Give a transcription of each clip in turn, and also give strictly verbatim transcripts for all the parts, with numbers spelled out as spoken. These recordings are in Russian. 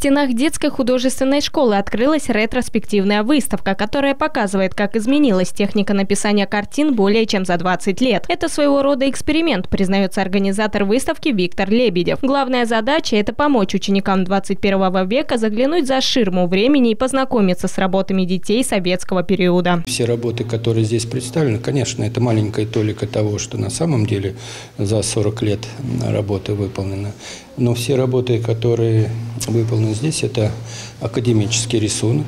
стенах детской художественной школы открылась ретроспективная выставка, которая показывает, как изменилась техника написания картин более чем за двадцать лет. Это своего рода эксперимент, признается организатор выставки Виктор Лебедев. Главная задача – это помочь ученикам двадцать первого века заглянуть за ширму времени и познакомиться с работами детей советского периода. Все работы, которые здесь представлены, конечно, это маленькая толика того, что на самом деле за сорок лет работы выполнено. Но все работы, которые выполнены здесь, это академический рисунок,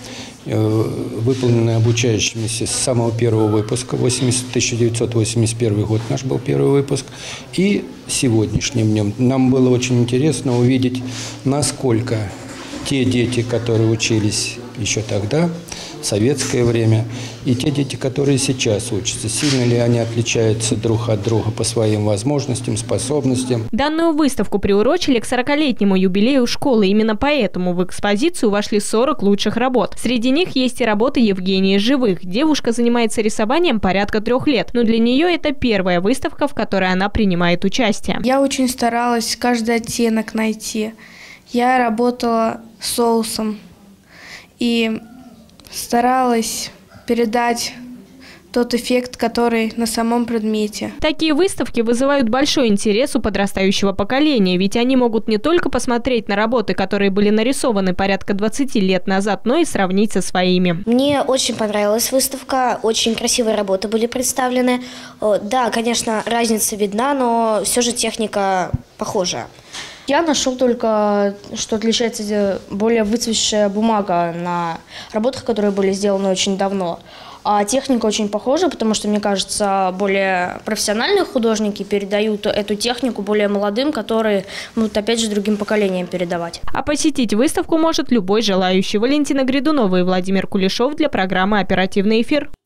выполненный обучающимися с самого первого выпуска. тысяча девятьсот восемьдесят первый год наш был первый выпуск. И сегодняшним днем нам было очень интересно увидеть, насколько те дети, которые учились еще тогда, в советское время, и те дети, которые сейчас учатся, сильно ли они отличаются друг от друга по своим возможностям, способностям. Данную выставку приурочили к сорокалетнему юбилею школы. Именно поэтому в экспозицию вошли сорок лучших работ. Среди них есть и работы Евгении Живых. Девушка занимается рисованием порядка трех лет, но для нее это первая выставка, в которой она принимает участие. Я очень старалась каждый оттенок найти. Я работала с соусом и старалась передать тот эффект, который на самом предмете. Такие выставки вызывают большой интерес у подрастающего поколения, ведь они могут не только посмотреть на работы, которые были нарисованы порядка двадцати лет назад, но и сравнить со своими. Мне очень понравилась выставка, очень красивые работы были представлены. Да, конечно, разница видна, но все же техника похожая. Я нашел только, что отличается более выцветшая бумага на работах, которые были сделаны очень давно. А техника очень похожа, потому что, мне кажется, более профессиональные художники передают эту технику более молодым, которые будут, опять же, другим поколениям передавать. А посетить выставку может любой желающий. Валентина Гридунова и Владимир Кулешов для программы «Оперативный эфир».